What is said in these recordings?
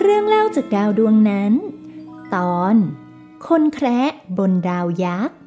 รื่องเล่าจากดาวดวงนั้นตอนคนแคระบนดาวยักษ์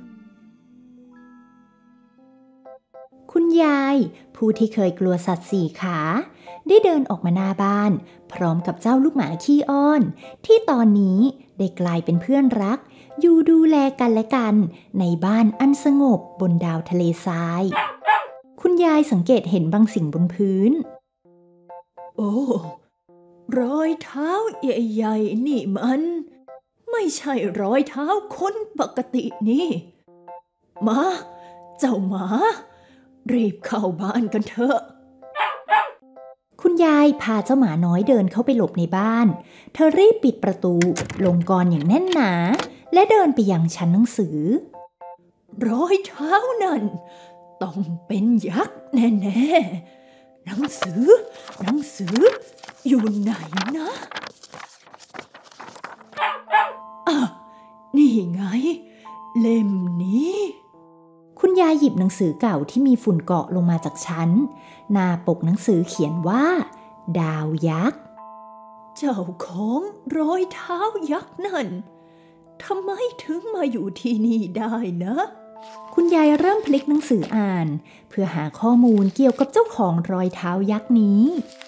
คุณยายผู้ที่เคยกลัวสัตว์สี่ขาได้เดินออกมาหน้าบ้านพร้อมกับเจ้าลูกหมาขี้อ้อนที่ตอนนี้ได้กลายเป็นเพื่อนรักอยู่ดูแลกันและกันในบ้านอันสงบบนดาวทะเลทรายคุณยายสังเกตเห็นบางสิ่งบนพื้นโอ้รอยเท้าใหญ่ๆนี่มันไม่ใช่รอยเท้าคนปกตินี่มาเจ้าหมารีบเข้าบ้านกันเถอะคุณยายพาเจ้าหมาน้อยเดินเข้าไปหลบในบ้านเธอรีบปิดประตูลงกลอนอย่างแน่นหนาและเดินไปยังชั้นหนังสือรอยเท้านั่นต้องเป็นยักษ์แน่ๆหนังสืออยู่ไหนนะนี่ไงเล่มนี้คุณยายหยิบหนังสือเก่าที่มีฝุ่นเกาะลงมาจากชั้นหน้าปกหนังสือเขียนว่าดาวยักษ์เจ้าของรอยเท้ายักษ์นั่นทำไมถึงมาอยู่ที่นี่ได้นะคุณยายเริ่มพลิกหนังสืออ่านเพื่อหาข้อมูลเกี่ยวกับเจ้าของรอยเท้ายักษ์นี้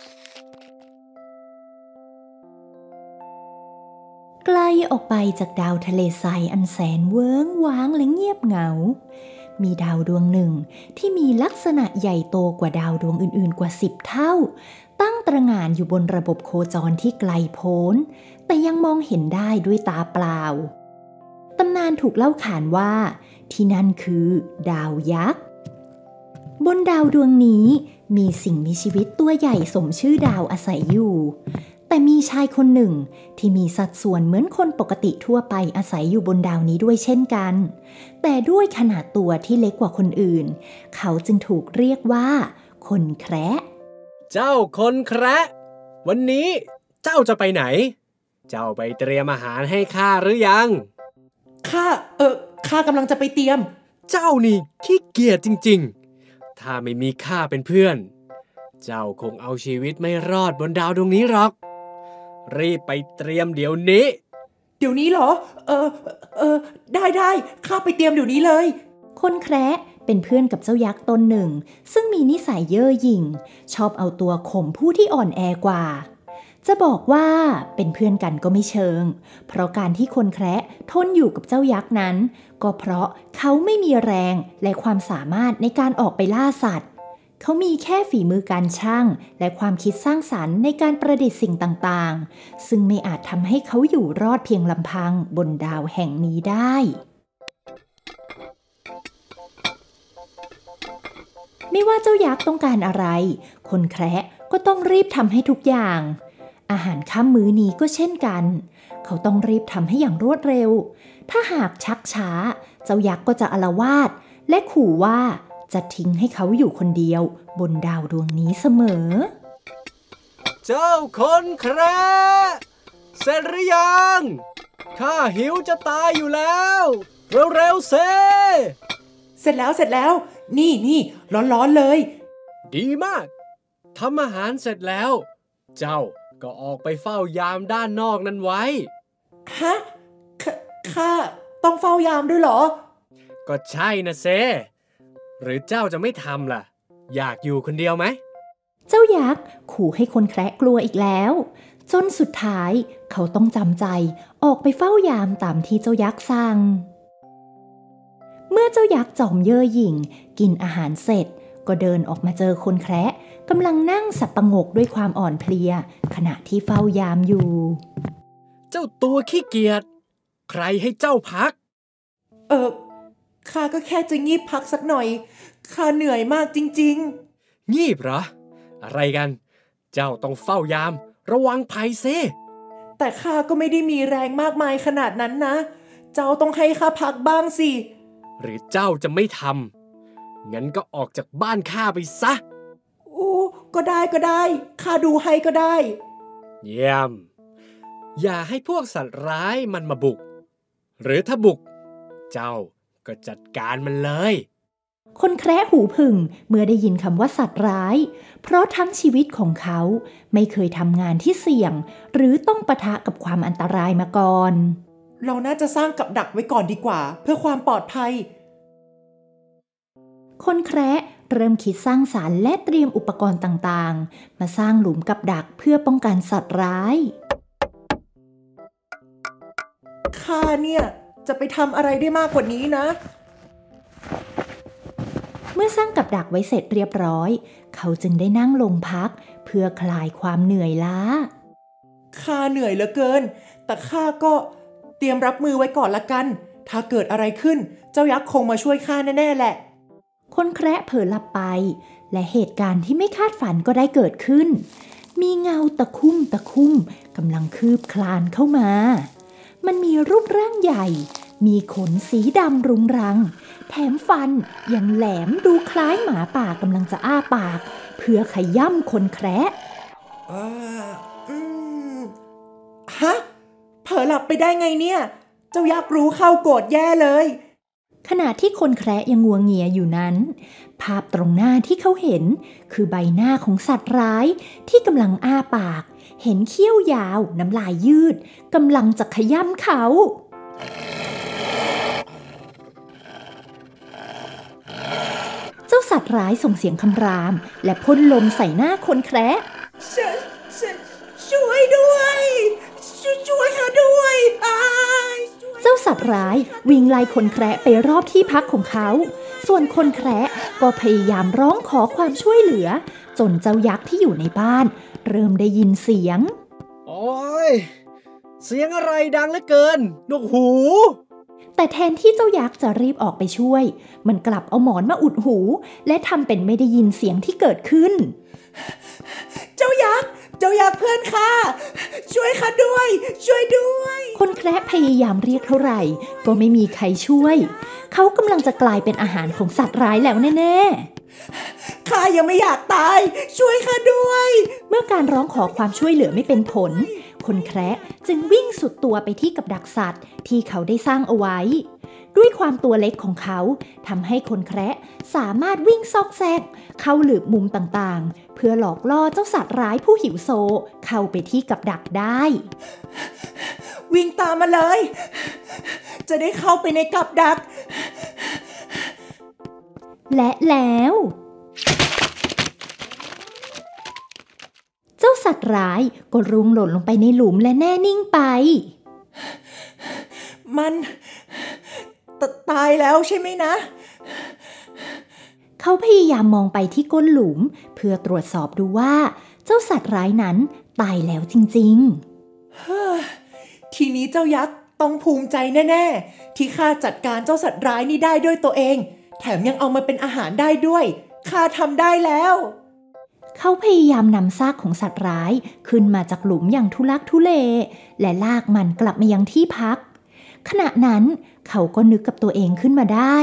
ไกลออกไปจากดาวทะเลทรายอันแสนเวิ้งว้างและเงียบเหงามีดาวดวงหนึ่งที่มีลักษณะใหญ่โตกว่าดาวดวงอื่นๆกว่า10 เท่าตั้งตระหง่านอยู่บนระบบโคจรที่ไกลโพ้นแต่ยังมองเห็นได้ด้วยตาเปล่าตำนานถูกเล่าขานว่าที่นั่นคือดาวยักษ์บนดาวดวงนี้มีสิ่งมีชีวิตตัวใหญ่สมชื่อดาวอาศัยอยู่แต่มีชายคนหนึ่งที่มีสัดส่วนเหมือนคนปกติทั่วไปอาศัยอยู่บนดาวนี้ด้วยเช่นกันแต่ด้วยขนาดตัวที่เล็กกว่าคนอื่นเขาจึงถูกเรียกว่าคนแคระเจ้าคนแคระวันนี้เจ้าจะไปไหนเจ้าไปเตรียมอาหารให้ข้าหรือยังข้ากำลังจะไปเตรียมเจ้านี่ขี้เกียจจริงๆถ้าไม่มีข้าเป็นเพื่อนเจ้าคงเอาชีวิตไม่รอดบนดาวดวงนี้หรอกรีบไปเตรียมเดี๋ยวนี้เหรอได้ข้าไปเตรียมเดี๋ยวนี้เลยคนแคระเป็นเพื่อนกับเจ้ายักษ์ตนหนึ่งซึ่งมีนิสัยเย่อหยิ่งชอบเอาตัวข่มผู้ที่อ่อนแอกว่าจะบอกว่าเป็นเพื่อนกันก็ไม่เชิงเพราะการที่คนแคระทนอยู่กับเจ้ายักษ์นั้นก็เพราะเขาไม่มีแรงและความสามารถในการออกไปล่าสัตว์เขามีแค่ฝีมือการช่างและความคิดสร้างสรรค์ในการประดิษฐ์สิ่งต่างๆซึ่งไม่อาจทำให้เขาอยู่รอดเพียงลำพังบนดาวแห่งนี้ได้ไม่ว่าเจ้ายักษ์ต้องการอะไรคนแคระก็ต้องรีบทำให้ทุกอย่างอาหารค่ำมื้อนี้ก็เช่นกันเขาต้องรีบทำให้อย่างรวดเร็วถ้าหากชักช้าเจ้ายักษ์ก็จะอาละวาดและขู่ว่าจะทิ้งให้เขาอยู่คนเดียวบนดาวดวงนี้เสมอเจ้าคนแคระเสร็จหรือยังข้าหิวจะตายอยู่แล้วเร็วๆเสร็จแล้วนี่ร้อนๆเลยดีมากทำอาหารเสร็จแล้วเจ้าก็ออกไปเฝ้ายามด้านนอกนั้นไว้ฮะข้าต้องเฝ้ายามด้วยเหรอก็ใช่นะเซหรือเจ้าจะไม่ทำล่ะอยากอยู่คนเดียวไหมเจ้ายักษ์ขู่ให้คนแคระกลัวอีกแล้วจนสุดท้ายเขาต้องจำใจออกไปเฝ้ายามตามที่เจ้ายักษ์สั่งเมื่อเจ้ายักษ์จอมเย่อหยิ่งกินอาหารเสร็จก็เดินออกมาเจอคนแคระกำลังนั่งสับประงกด้วยความอ่อนเพลียขณะที่เฝ้ายามอยู่เจ้าตัวขี้เกียจใครให้เจ้าพักข้าก็แค่จะงีบพักสักหน่อยข้าเหนื่อยมากจริงๆงีบเหรออะไรกันเจ้าต้องเฝ้ายามระวังภัยซิแต่ข้าก็ไม่ได้มีแรงมากมายขนาดนั้นนะเจ้าต้องให้ข้าพักบ้างสิหรือเจ้าจะไม่ทำงั้นก็ออกจากบ้านข้าไปซะก็ได้ข้าดูให้ก็ได้เยี่ยมอย่าให้พวกสัตว์ร้ายมันมาบุกหรือถ้าบุกเจ้าก็จัดการมันเลยคนแคระหูผึ่งเมื่อได้ยินคำว่าสัตว์ร้ายเพราะทั้งชีวิตของเขาไม่เคยทำงานที่เสี่ยงหรือต้องปะทะกับความอันตรายมาก่อนเราน่าจะสร้างกับดักไว้ก่อนดีกว่าเพื่อความปลอดภัยคนแคระเริ่มคิดสร้างสรรค์และเตรียมอุปกรณ์ต่างๆมาสร้างหลุมกับดักเพื่อป้องกันสัตว์ร้ายข้าเนี่ยจะไปทำอะไรได้มากกว่านี้นะเมื่อสร้างกับดักไว้เสร็จเรียบร้อยเขาจึงได้นั่งลงพักเพื่อคลายความเหนื่อยล้าข้าเหนื่อยเหลือเกินแต่ข้าก็เตรียมรับมือไว้ก่อนละกันถ้าเกิดอะไรขึ้นเจ้ายักษ์คงมาช่วยข้าแน่ๆแหละคนแคระเผลอหลับไปและเหตุการณ์ที่ไม่คาดฝันก็ได้เกิดขึ้นมีเงาตะคุ่มกำลังคืบคลานเข้ามามันมีรูปร่างใหญ่มีขนสีดำรุงรังแถมฟันยังแหลมดูคล้ายหมาป่ากำลังจะอ้าปากเพื่อขย่ำคนแคระฮะเผลอหลับไปได้ไงเนี่ยเจ้ายักษ์รู้เข้าโกรธแย่เลยขณะที่คนแคระยังงัวเงียอยู่นั้นภาพตรงหน้าที่เขาเห็นคือใบหน้าของสัตว์ร้ายที่กำลังอ้าปากเห็นเขี้ยวยาวน้ำลายยืดกำลังจะขย่ำเขาเจ้าสัตว์ร้ายส่งเสียงคำรามและพ่นลมใส่หน้าคนแคระช่วยด้วยช่วยข้าด้วยเจ้าสัตว์ร้ายวิ่งไล่คนแคระไปรอบที่พักของเขาส่วนคนแคระก็พยายามร้องขอความช่วยเหลือจนเจ้ายักษ์ที่อยู่ในบ้านเริ่มได้ยินเสียงโอ้ยเสียงอะไรดังเหลือเกินหนวกหูแต่แทนที่เจ้ายักษ์จะรีบออกไปช่วยมันกลับเอาหมอนมาอุดหูและทำเป็นไม่ได้ยินเสียงที่เกิดขึ้นเจ้ายักษ์เพื่อนข้าช่วยข้าด้วยคนแคระพยายามเรียกเท่าไหร่ก็ไม่มีใครช่วยเขากำลังจะกลายเป็นอาหารของสัตว์ร้ายแล้วแน่ๆข้ายังไม่อยากตายช่วยข้าด้วยเมื่อการร้องขอความช่วยเหลือไม่เป็นผลคนแคระจึงวิ่งสุดตัวไปที่กับดักสัตว์ที่เขาได้สร้างเอาไว้ด้วยความตัวเล็กของเขาทำให้คนแคระสามารถวิ่งซอกแซกเข้าหลืบมุมต่างๆเพื่อหลอกล่อเจ้าสัตว์ร้ายผู้หิวโซเข้าไปที่กับดักได้วิ่งตามมาเลยจะได้เข้าไปในกับดักและแล้วเจ้าสัตว์ร้ายก็ร่วงหล่นลงไปในหลุมและแน่นิ่งไปมันตายแล้วใช่ไหมนะเขาพยายามมองไปที่ก้นหลุมเพื่อตรวจสอบดูว่าเจ้าสัตว์ร้ายนั้นตายแล้วจริงๆทีนี้เจ้ายักษ์ต้องภูมิใจแน่ๆที่ข้าจัดการเจ้าสัตว์ร้ายนี้ได้ด้วยตัวเองแถมยังเอามาเป็นอาหารได้ด้วยข้าทำได้แล้วเขาพยายามนำซากของสัตว์ร้ายขึ้นมาจากหลุมอย่างทุลักทุเลและลากมันกลับมายังที่พักขณะนั้นเขาก็นึกกับตัวเองขึ้นมาได้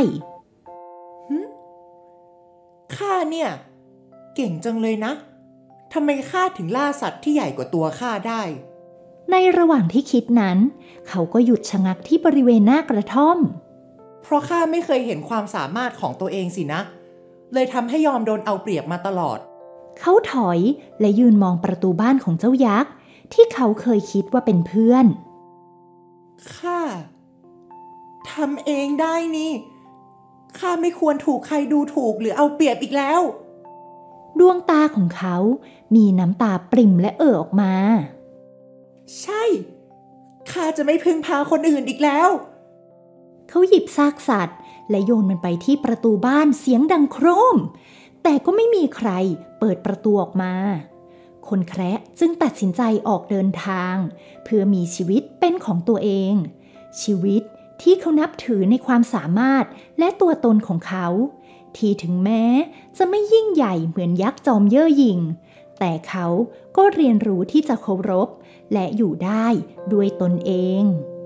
ข้าเนี่ยเก่งจังเลยนะทำไมข้าถึงล่าสัตว์ที่ใหญ่กว่าตัวข้าได้ในระหว่างที่คิดนั้นเขาก็หยุดชะงักที่บริเวณหน้ากระท่อมเพราะข้าไม่เคยเห็นความสามารถของตัวเองสินะเลยทำให้ยอมโดนเอาเปรียบมาตลอดเขาถอยและยืนมองประตูบ้านของเจ้ายักษ์ที่เขาเคยคิดว่าเป็นเพื่อนข้าทำเองได้นี่ข้าไม่ควรถูกใครดูถูกหรือเอาเปรียบอีกแล้วดวงตาของเขามีน้ำตาปริ่มและออกมาใช่ข้าจะไม่พึ่งพาคนอื่นอีกแล้วเขาหยิบซากสัตว์และโยนมันไปที่ประตูบ้านเสียงดังโครมแต่ก็ไม่มีใครเปิดประตูออกมาคนแคระจึงตัดสินใจออกเดินทางเพื่อมีชีวิตเป็นของตัวเองชีวิตที่เขานับถือในความสามารถและตัวตนของเขาที่ถึงแม้จะไม่ยิ่งใหญ่เหมือนยักษ์จอมเย่อหยิ่งแต่เขาก็เรียนรู้ที่จะเคารพและอยู่ได้ด้วยตนเอง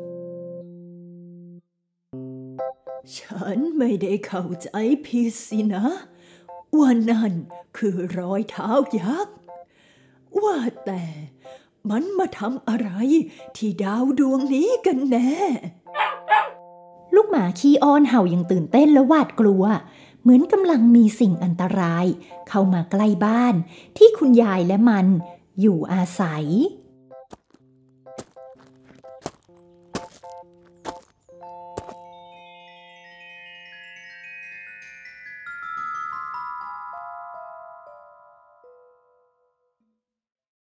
ฉันไม่ได้เข้าใจผิดสินะว่านั่นคือรอยเท้ายักษ์ว่าแต่มันมาทำอะไรที่ดาวดวงนี้กันแน่ลูกหมาขี้อ้อนเห่าอย่างตื่นเต้นและหวาดกลัวเหมือนกำลังมีสิ่งอันตรายเข้ามาใกล้บ้านที่คุณยายและมันอยู่อาศัย